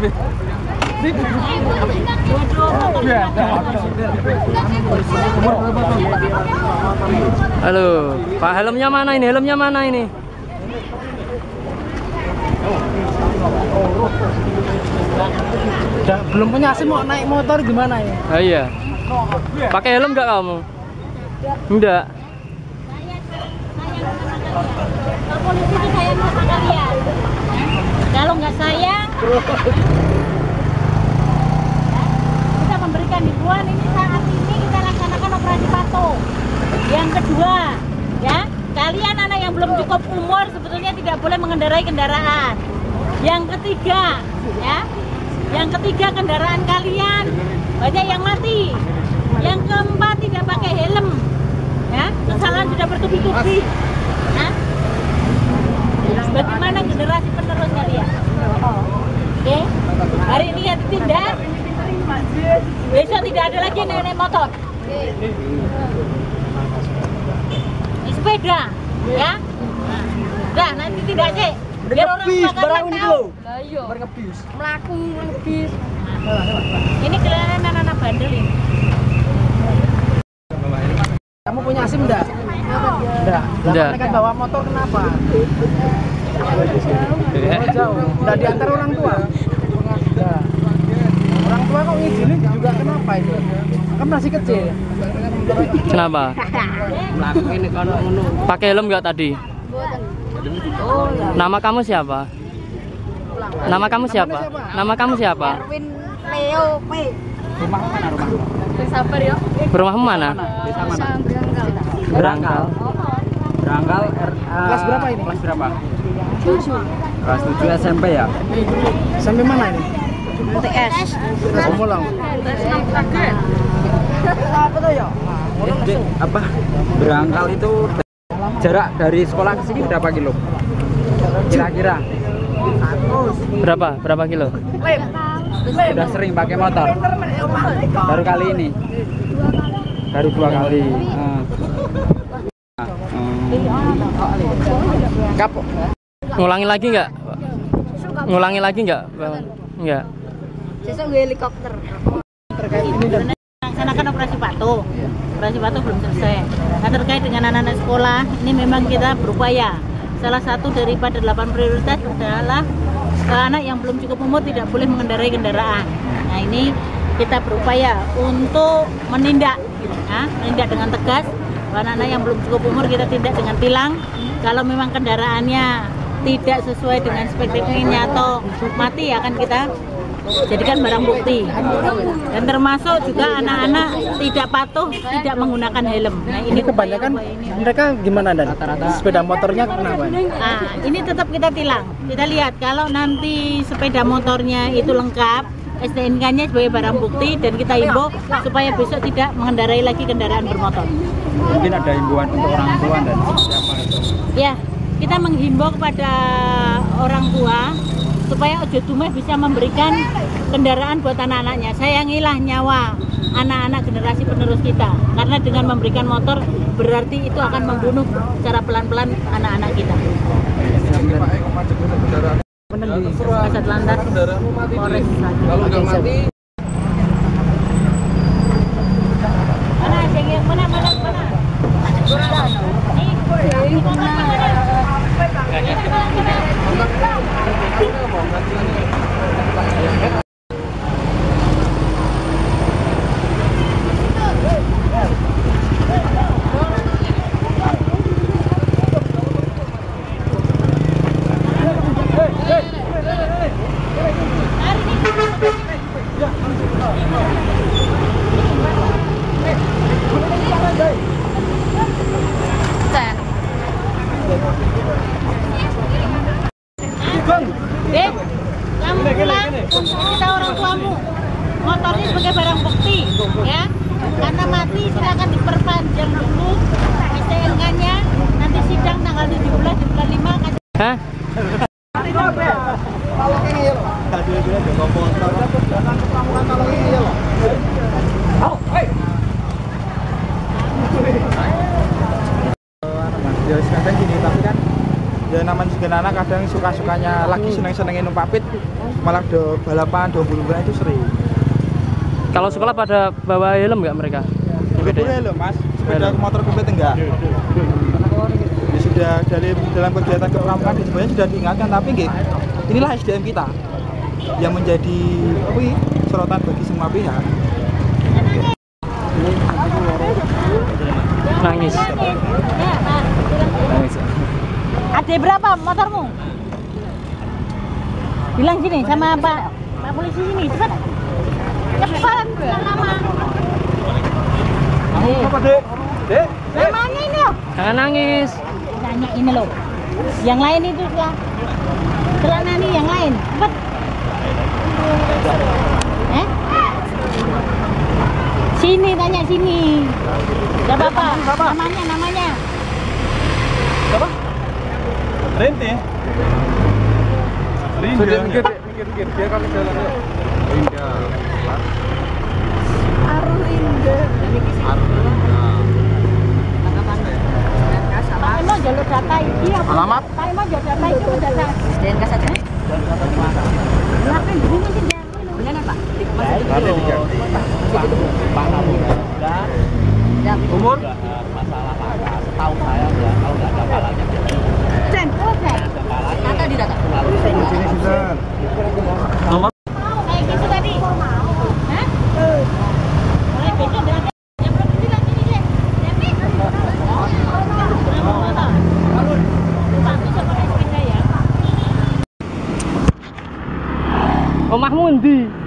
Halo, Pak, helmnya mana ini? Helmnya mana ini? Belum punya SIM mau naik motor gimana ya? Oh iya. Pakai helm nggak kamu? Enggak. Polisi itu sayang sama kalian. Kalau nggak sayang, kita memberikan himbauan ini saat ini kita laksanakan operasi patuh. Yang kedua, ya, kalian anak yang belum cukup umur sebetulnya tidak boleh mengendarai kendaraan. Yang ketiga, ya, yang ketiga kendaraan kalian banyak yang mati. Yang keempat tidak pakai helm, ya, kesalahan sudah bertubi-tubi. Nah, bagaimana generasi penerus kalian? Oke, hari ini ya ditindak, besok tidak ada lagi naik motor. Di sepeda, ya. Nah, nanti tidak sih. Biar orang makan tahu. Berkebis. Melaku ngebis. Ini kelihatan anak-anak bandel ini. Kamu punya SIM enggak? Enggak. Enggak. Mereka bawa motor kenapa? Jauh. Enggak diantar orang tua. Enggak. Orang tua kok ngizinin juga kenapa itu? Kan masih kecil. Kenapa? Pakai helm nggak tadi? Nama kamu siapa? Nama kamu siapa? Nama kamu siapa? Erwin Leo P. Rumah mana rumah? Sabar ya. Rumahmu mana? Desa mana? Berangkal. Berangkal. Kelas berapa ini? Kelas berapa? 7. Kelas 7 SMP ya? SMP mana ini? TS. Pemulung. Apa tuh ya? Apa? Berangkal itu jarak dari sekolah ke sini berapa kilo? Kira-kira? Berapa kilo? Sudah sering pakai motor? Baru kali ini? Baru 2 kali. Kapok. Ngulangi lagi nggak? Ngulangi lagi nggak? Nggak. Besok gue helikopter. Terkait ini dan Laksanakan operasi patuh. Operasi patuh belum selesai. Nah, terkait dengan anak-anak sekolah, ini memang kita berupaya. Salah satu daripada 8 prioritas adalah anak yang belum cukup umur tidak boleh mengendarai kendaraan. Nah, ini kita berupaya untuk menindak, menindak dengan tegas. Anak-anak yang belum cukup umur kita tindak dengan tilang. Kalau memang kendaraannya tidak sesuai dengan spek tekniknya atau mati, akan kita jadikan barang bukti. Dan termasuk juga anak-anak tidak patuh, tidak menggunakan helm. Nah, ini kebanyakan mereka gimana dan sepeda motornya kenapa? Nah, ini tetap kita tilang. Kita lihat kalau nanti sepeda motornya itu lengkap, STNK-nya sebagai barang bukti, dan kita himbau supaya besok tidak mengendarai lagi kendaraan bermotor. Mungkin ada himbauan untuk orang tua dan siapa itu? Ya, kita menghimbau kepada orang tua supaya Ojo Dumeh bisa memberikan kendaraan buat anak-anaknya. Sayangilah nyawa anak-anak generasi penerus kita, karena dengan memberikan motor berarti itu akan membunuh secara pelan-pelan anak-anak kita. Kasat Lantas Polres Sadi. Mana yang mana? Ini motor mana? Dek, kamu pulang untuk kita orang tuamu. Motornya sebagai barang bukti, ya. Karena mati silakan diperpanjang dulu STNK-nya. Nanti sidang tanggal 17 di bulan 5. Hah? Ya kadang gini, tapi kan Ya namanya juga anak kadang suka-sukanya lagi seneng-senengin numpak pit malah do balapan, do bulu-buluan itu sering. Kalau sekolah pada bawa helm nggak mereka? Boleh loh mas, sepeda motor komplit enggak. Ya, sudah dalam kegiatan kepramukaan sebenarnya sudah diingatkan, tapi nggih, inilah SDM kita yang menjadi sorotan bagi semua pihak. Nangis. Nangis. Ada berapa motormu? Bilang sini sama Pak polisi sini, cepat. Cepat, jangan lama. Apa dek? Dek? Namanya ini loh. Jangan nangis. Tanya ini loh. Yang lain itu ya. Celana nih yang lain. Cepat. Sini tanya sini. Gak apa-apa. Namanya. Siapa? Rente. Rinda. Mikir. Dia kami jalan yuk. Rinda. Arul Rinda. Pak Emo jalur data ini apa? Alamat? Pak Emo jalur data itu data. SDNK saja. Kenapa di sini tidak? Benar Pak? Umur? Masalah pangkat, tahu saya ya, kalau nggak ada palanya. Data di data. Sini sudah. Nomor? Kayak gitu tadi. Hah? Mulai besok berarti yang belum bilang ini deh. Tapi bagus sama sepeda ya. Omahmu ndi?